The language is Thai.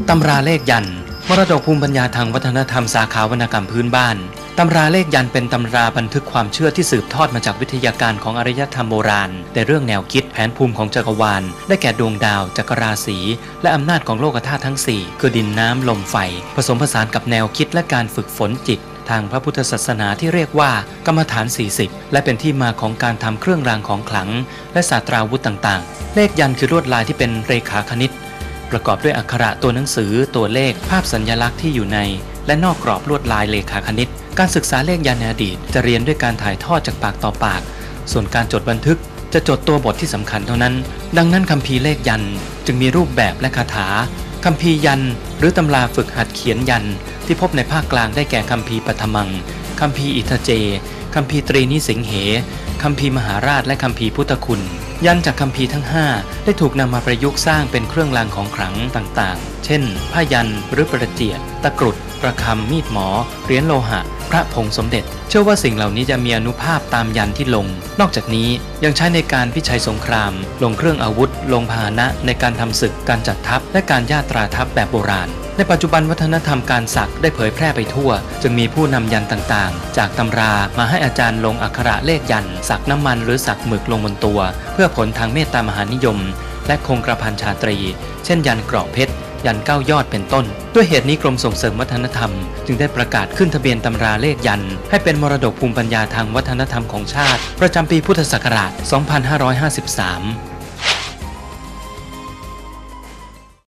ตำราเลขยันต์มรดกภูมิปัญญาทางวัฒนธรรมสาขาวรรณกรรมพื้นบ้านตำราเลขยันต์เป็นตำราบันทึกความเชื่อที่สืบทอดมาจากวิทยาการของอารยธรรมโบราณในเรื่องแนวคิดแผนภูมิของจักรวาลได้แก่ดวงดาวจักรราศีและอำนาจของโลกธาตุทั้ง4คือดินน้ำลมไฟผสมผสานกับแนวคิดและการฝึกฝนจิตทางพระพุทธศาสนาที่เรียกว่ากรรมฐาน40และเป็นที่มาของการทำเครื่องรางของขลังและศาสตราวุธต่างๆเลขยันต์คือลวดลายที่เป็นเรขาคณิตประกอบด้วยอักขระตัวหนังสือตัวเลขภาพสัญลักษณ์ที่อยู่ในและนอกกรอบลวดลายเรขาคณิตการศึกษาเลขยันต์ในอดีตจะเรียนด้วยการถ่ายทอดจากปากต่อปากส่วนการจดบันทึกจะจดตัวบทที่สำคัญเท่านั้นดังนั้นคัมภีร์เลขยันต์จึงมีรูปแบบและคาถาคัมภีร์ยันต์หรือตำราฝึกหัดเขียนยันต์ที่พบในภาคกลางได้แก่คัมภีร์ปฐมังคัมภีร์อิทเจคัมภีร์ตรีนิสิงเหคัมภีร์มหาราชและคัมภีร์พุทธคุณยันต์จากคัมภีร์ทั้ง5ได้ถูกนำมาประยุกต์สร้างเป็นเครื่องรางของขลังต่างๆเช่นผ้ายันหรือประเจียดตะกรุดประคำมีดหมอเหรียญโลหะพระผงสมเด็จเชื่อว่าสิ่งเหล่านี้จะมีอนุภาพตามยันที่ลงนอกจากนี้ยังใช้ในการพิชัยสงครามลงเครื่องอาวุธลงพาหนะในการทำศึกการจัดทัพและการย่าตราทัพแบบโบราณในปัจจุบันวัฒนธรรมการสักได้เผยแพร่ไปทั่วจึงมีผู้นำยันต่างๆจากตำรามาให้อาจารย์ลงอักขระเลขยันสักน้ำมันหรือสักหมึกลงบนตัวเพื่อผลทางเมตตามหานิยมและคงกระพันชาตรีเช่นยันเกราะเพชรยัน9ยอดเป็นต้นด้วยเหตุนี้กรมส่งเสริมวัฒนธรรมจึงได้ประกาศขึ้นทะเบียนตำราเลขยันให้เป็นมรดกภูมิปัญญาทางวัฒนธรรมของชาติประจำปีพุทธศักราช 2553